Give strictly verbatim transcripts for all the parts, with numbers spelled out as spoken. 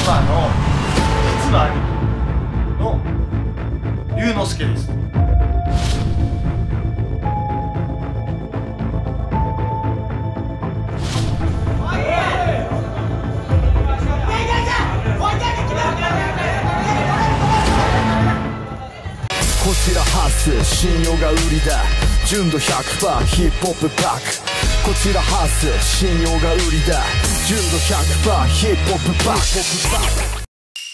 虎の実の兄貴の龍之介です。 こちらハッス信用が売りだ純度 ひゃくパーセント ヒップホップバックこちらハッス信用が売りだ純度 ひゃくパーセント ヒップホップバック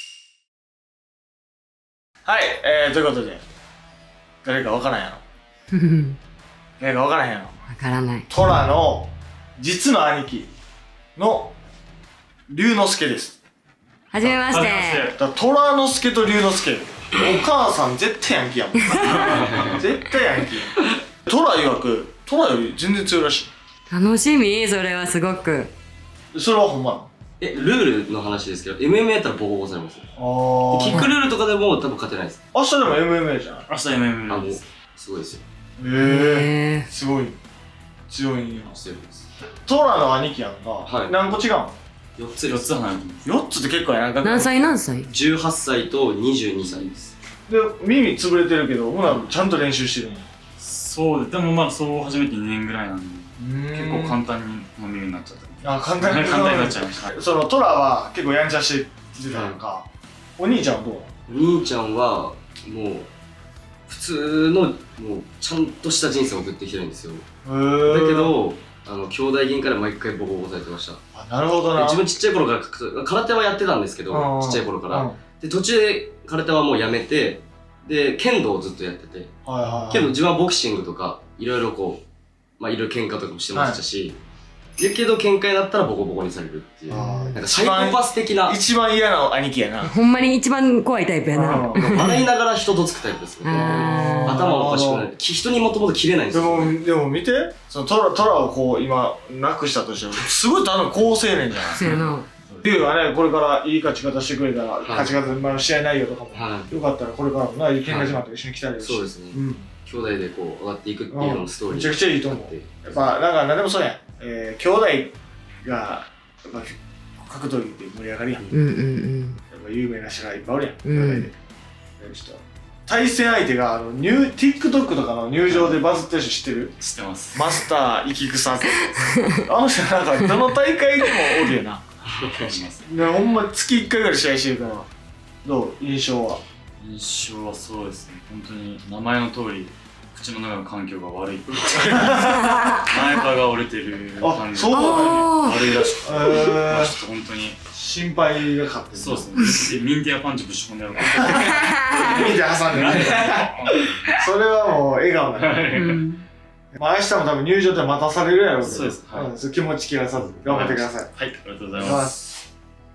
はい、えー、ということで誰か分からんやろ誰か分からへんやろわからない。 虎の実の兄貴の龍之介です。 はじめまして。 だから虎之介と龍之介お母さん絶対ヤンキーやもん絶対ヤンキー。虎曰く虎より全然強いらし楽しみ、それはすごく。 い。それはほんまなの？ え、ルールの話ですけど、エムエムエー やったらボコボコされます。 あーキックルールとかでも多分勝てないです。 明日でも エムエムエー じゃん。 明日 エムエムエーあ、もうです。 すごいですよ。 ええへすごい強いんよ。 強いです。 虎の兄貴やんか、 はい何個違うの？ よっつよっつ離れてます。 よっつって結構やらんかー。何歳何歳？ じゅうはっさいとにじゅうにさいです。 で耳潰れてるけどほなちゃんと練習してるの？ そうで、でもまだそう始めてにねんぐらいなんで、結構結簡単にの耳になっちゃった。 あ簡単に簡単になっちゃいました。 その虎は結構やんちゃしてたやんか、お兄ちゃんはどうなの？ お兄ちゃんはもう普通のもうちゃんとした人生を送ってきてるんですよ。だへーけどあの兄弟喧嘩で毎回ボコボコされてました。 あなるほどな。 自分ちっちゃい頃から空手はやってたんですけど、ちっちゃい頃からで途中で空手はもうやめてで剣道をずっとやってて、 はいはいはい、 けど自分はボクシングとかいろいろこうまあいろいろ喧嘩とかもしてましたし、だけど喧嘩になったらボコボコにされるっていう、なんかサイコパス的な、 一番嫌な兄貴やな。 ほんまに一番怖いタイプやな。 笑いながら人とつくタイプですね。 あー頭おかしくないき人にもともと切れないんですでよ。 もでも見て、その虎虎をこう今なくしたとしてもすごい多分好青年じゃない。 そうやな。 龍はねこれからいい勝ち方してくれたら、 はい勝ち方の試合内容とかも、 はよかったらこれからもないい喧嘩島と一緒に来たりい、そうですね。 うん兄弟でこう上がっていくっていうののストーリー。 めちゃくちゃいいと思う。やっぱなんか何でもそうやん、えー、兄弟がやっぱ格闘技って盛り上がるやん。やっうんうんうん。 ぱ有名な人がいっぱいおるやん、 うん兄弟でやる人。対戦相手があのニュー TikTok とかの入場でバズってる人知ってる？ 知ってます。 マスター生草ってあの人なんかどの大会でもおるよな。でほんま月いっかいぐらい試合してるから。どう印象は？ 印象はそうですね。本当に名前の通り口の中の環境が悪い。前歯が折れてる感じ。 そうなん悪いらしくて、 えーまあちょっと本当に心配が勝ってる。 そうですね。ミンティアパンチぶち込んでやろうか。 見て挟んでね。それはもう笑顔だね。 うんまあ明日も多分入場で待たされるやろうけど、 そうですはいん、そう気持ち切らさず頑張ってください。 はい、ありがとうございお願いしまます。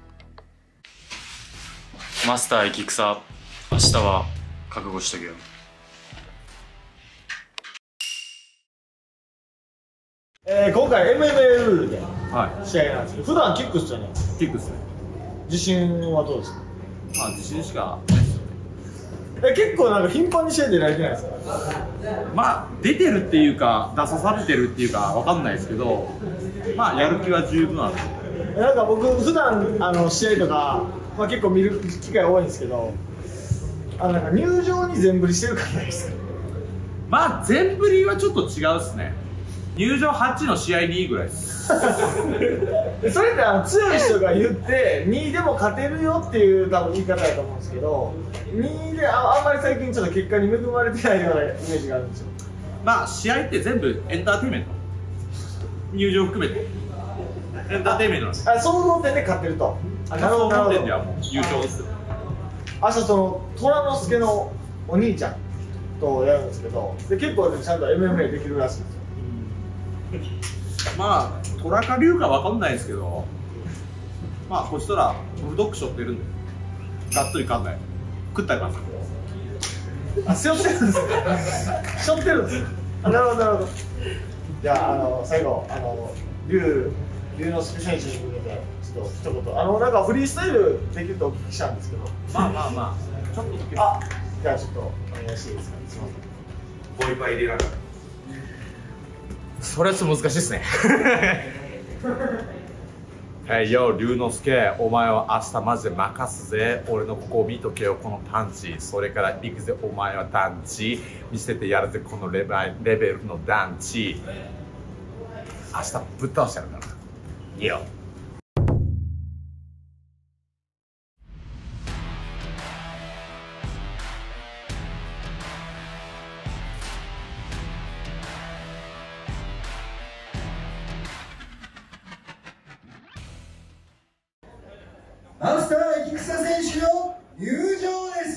マスター生草、明日は覚悟しとけよ。 えー、今回 エムエムエー ルールでは試合なんですけど、普段キックっすよね。 い。キックスね。 自信はどうですか？ まあ自信しかないですよね。 え結構なんか頻繁に試合出られてないですか？ まあ出てるっていうか出さされてるっていうかわかんないですけど、まあやる気は十分ある。 なんか僕普段あの試合とか、まあ、結構見る機会多いんですけど、あのなんか入場に全振りしてる感じないですか？ まあ全振りはちょっと違うっすね。入場はちの試合にぐらいです。 でそれってあの強い人が言ってにいでも勝てるよっていう多分言い方だと思うんですけど、にいで あ, あんまり最近ちょっと結果に恵まれてないようなイメージがあるんですよ。 まあ試合って全部エンターテインメント。入場含めてエンターテインメントなんです。 あ総合点で勝ってると。あなるほどなるほど。 点ではもう優勝です。 明日その虎之介のお兄ちゃんとやるんですけど、で結構、ね、ちゃんと エムエムエー できるらしいんですよ。 まあ虎か龍かわかんないですけど、まあこちとらブルドッグ背負ってるんでがっつりかんない食ったります。 あ、背負ってるんですか？背負ってるんですか？あ、なるほどなるほど。じゃあ、あの最後あの龍龍之介選手に向けてちょっと一言、あのなんかフリースタイルできるとお聞きしたんですけど。 まあまあまあちょっとだけ。 あ、じゃあちょっとお願いしていいですか？すみません。 ボイパ入れながら。それはちょっと難しいですね。 へいよ、龍之介、お前は明日マジで任すぜ。俺のここを見とけよ、このパンチ。それから行くぜ、お前は団地。見せてやるぜ、このレベレベルの団地。明日ぶっ倒してやるから。いいよ。 マスター生草選手の入場です。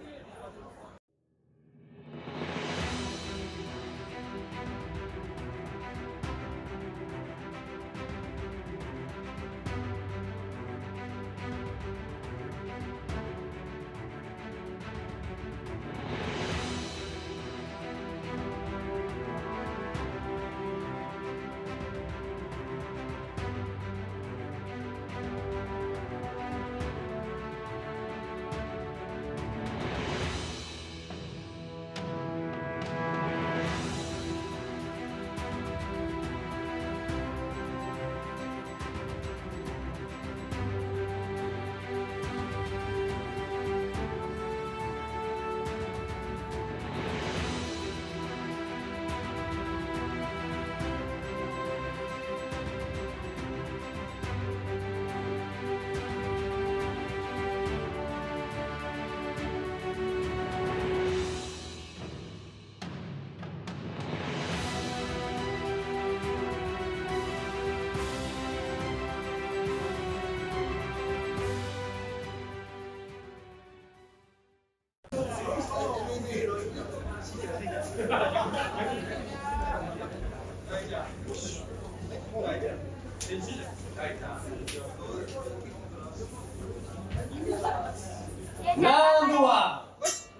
ラウンドワン。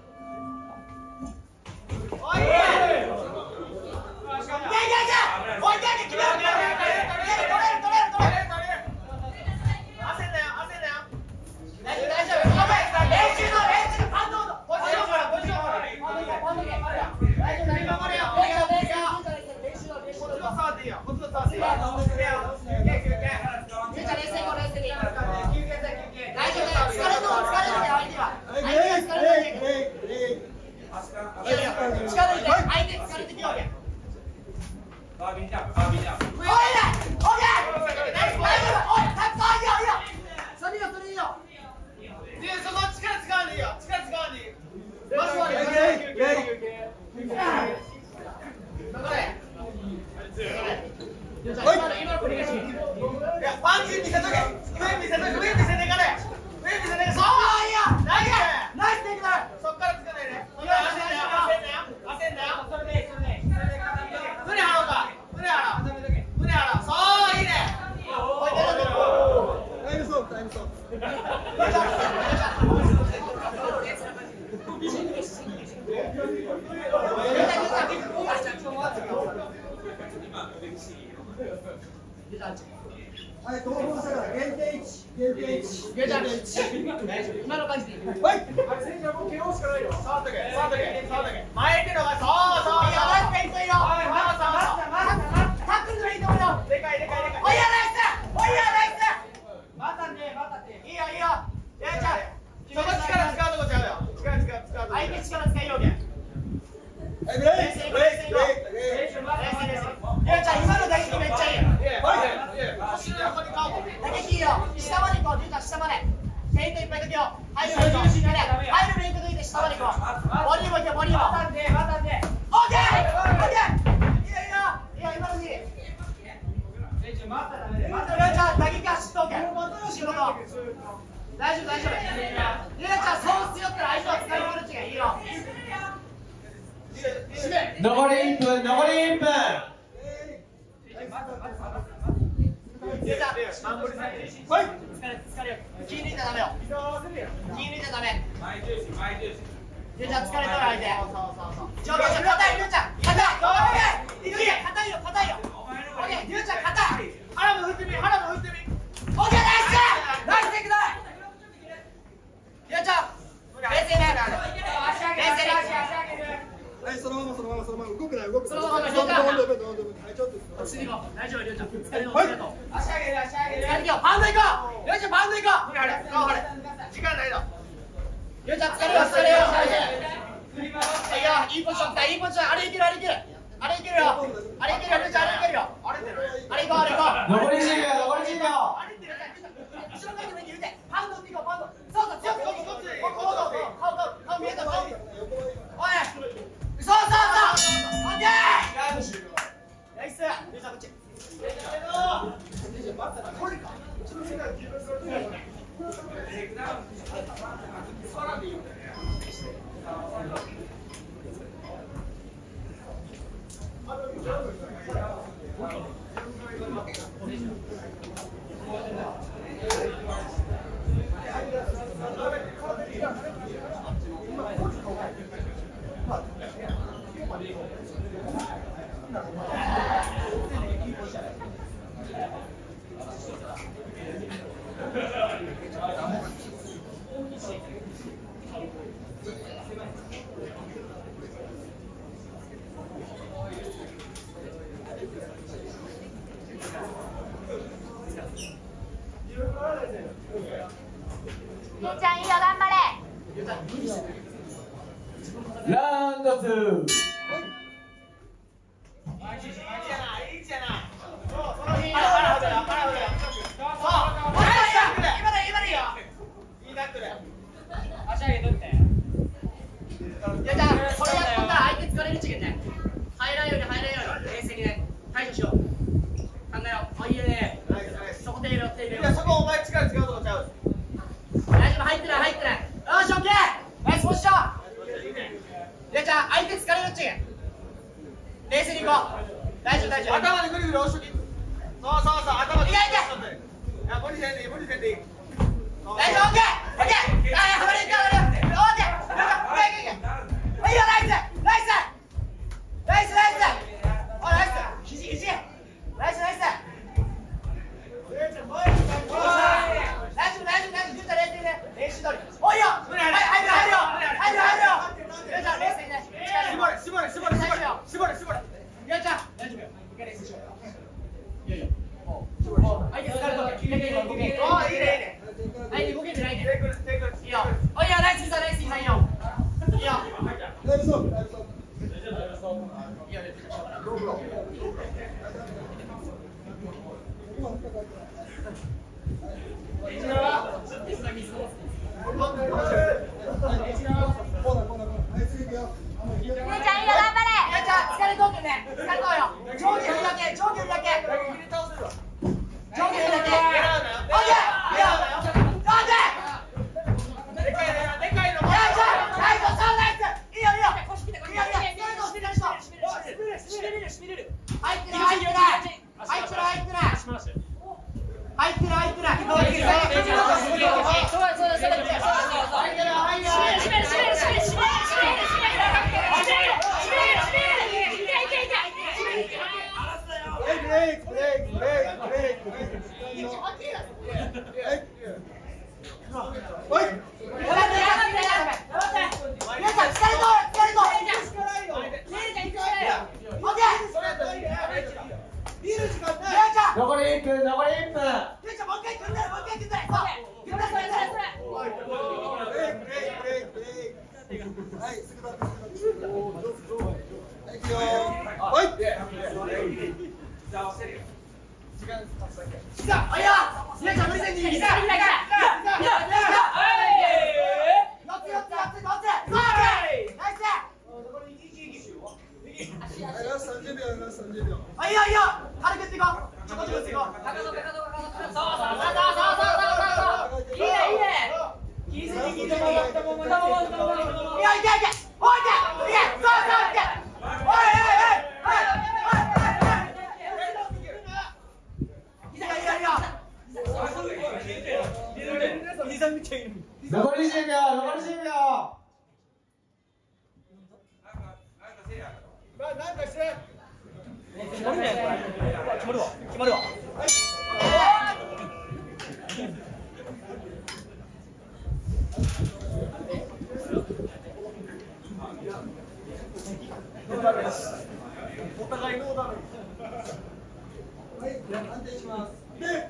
はい、投稿したから限定いち、限定いち、限定いち。今の感じでいく。はい。あれ選手はもうケロしかないよ。触っとけ、触っとけ、触っとけ。前手のがそうそう。いいよ、ナイスペイントいいよ。はい、まだまだまだ。タックルがいいと思うよ。でかいでかいでかい。おいやナイス。おいやナイス。またね、またね。いいよいいよ。やっちゃう。その力使うとこちゃうよ。力使う使う。相手力使いようけ。はい、ブレイクブレイクブレイク。やっちゃう、今の打撃めっちゃいい。いいよ、下まで行こう、リュウちゃん下まで。フェイントいっぱいかけよう。入るフェイントかけて、入るフェイントかけて下まで行こう。ボリーも行け、ボリーも。またんで、またんで。オッケー、オッケー。いいよいいよ、いいよ今のうち。リュウちゃん打撃は知っとけ。仕事。大丈夫大丈夫。リュウちゃんそう強ったら相手を使い取るっちがいいよ。 残りいっぷん、残りいっぷん。 リュウちゃん、はい。疲れる。気抜いちゃダメよ。気抜いちゃダメ。リュウちゃん疲れとる相手。ちょっと硬いリュウちゃん。硬い。いくいや硬いよ硬いよ。オッケーリュウちゃん硬い。腹も振ってみ腹も振ってみ。オッケーナイスナイステイクだ。リュウちゃん冷静ね。冷静ね。はいそのままそのままそのまま動くな。 動く。そのまま、りょうちゃん。大丈夫、りょうちゃん。疲れのありがとう。足上げる、足上げる。やるよ、パンド行こう。りょうちゃん、パンド行こう。ほれ、ほれ、時間ないの。りょうちゃん、疲れよ、疲れよ。いや、いいポジション来た、いいポジション。あれいける、あれいける。あれいけるよ。あれいけるよ、りょうちゃん、あれいけるよ。あれ行こう、あれ行こう。残りじゅうびょう、残りじゅうびょう。あれいける、後ろからでもいけるで。パンドっていこう、パンド。そうそう、強く、強く、強く。顔、顔、顔見えた、顔見えた。おい。そうそうそう。オッケー。ナイス。りょうちゃん、こっち。これか。 りゅうちゃんいいよ、頑張れ。 ラウンドツー。 冷静に行こう。大丈夫、大丈夫。頭でぐるぐる押しとき。そうそうそう、頭で。いやいや。いや、無理せんでいい、無理せんでいい。大丈夫、オッケー、オッケー。ああ、はまれるか、はまれる。オッケー。いいよ、ナイス、ナイス、ナイス、ナイス。お、ナイス。肘、肘。ナイス、ナイス。大丈夫、大丈夫、大丈夫、大丈夫。冷静ね。練習通り。おいよ。はい、入る、入るよ。入る、入るよ。よいしょ、冷静にね。絞れ、絞れ、絞れ、絞れ。絞れ、絞れ。よっちゃん、大丈夫よ。一回練習しよう。いやいや。もう、相手疲れとけ。いいね、いいね、いいね。ああ、いいね、いいね。相手動けてないね。いいよ。おいよ、ナイスいいぞ、ナイスいいぞ、いいよ。いいよ。大丈夫、大丈夫。いいよ、練習しよう。一度は、水だ、水だ。 りゅうちゃんいいよ、頑張れ。 りゅうちゃん、疲れとけね。疲れとうよ。上下振るだけ、上下振るだけ。上下振るだけ。オッケー。オッケー。でかいの、でかいの。ナイス、ナイス、そうナイス。いいよ、いいよ。腰切って、腰切って。いいよ、いいよ。しびれる、しびれる、しびれる。入ってない、入ってない。入ってない、入ってない。入ってない、入ってない。そうだ、そうだ、そうだ。入ってない、入ってない。しびれる、しびれる、しびれる、しびれる。残りいっぷん、残りいっぷん。もう一回組んで、もう一回組んで。組んで、それ、それ、それ。ブレイク、ブレイク、ブレイク、ブレイク。はい、すぐだ。はい、いくよ。はい。じゃあ、合わせるよ。時間経つだけ。膝、あいや。膝、膝、無理せんでいい。膝、膝、膝、膝、膝。はい。四つ、四つ、四つ、四つ。はい。ナイス。残り一、一、一。はい、ラスト三十秒、ラスト三十秒。あ、いいよ、いいよ。軽く打っていこう。ちょこちょこ打っていこう。かかと、かかと、かかと。そうそうそうそうそうそうそう。いいね、いいね。気づいて、気づいて。いや、いけ、いけ。おいけ。おいけ。そうそう、いけ。おい、おい、おい。残りじゅうびょう、残りじゅうびょう。なんかして。決まるね、決まるわ、決まるわ。 はいじゃあ安定しますで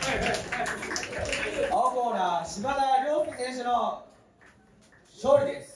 青コーナー島田亮介選手の勝利です。